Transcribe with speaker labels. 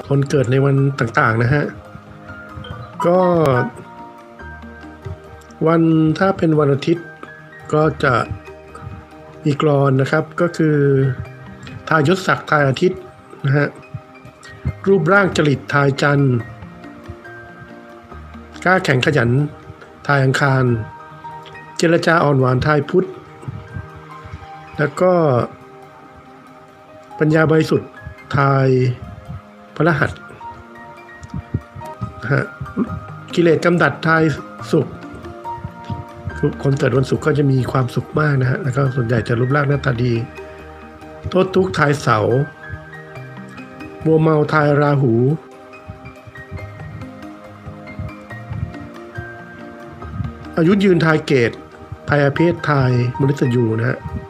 Speaker 1: คนเกิดในวันต่างๆนะฮะก็วันถ้าเป็นวันอาทิตย์ก็จะมีกลอนนะครับก็คือทายศศักดิ์ทายอาทิตย์นะฮะรูปร่างจริตทายจันทร์กล้าแข่งขยันทายอังคารเจรจาอ่อนหวานทายพุธแล้วก็ปัญญาบริสุทธิ์ทายพฤหัสนะฮะกิเลสกำดัดทายศุกร์คนเกิดวันศุกร์ก็จะมีความสุขมากนะฮะแล้วก็ส่วนใหญ่จะรูปร่างหน้าตาดีโทษทุกข์ทายเสาร์มัวเมาทายราหูอายุยืนทายเกตภัยอาเพศทายมฤตยูนะฮะ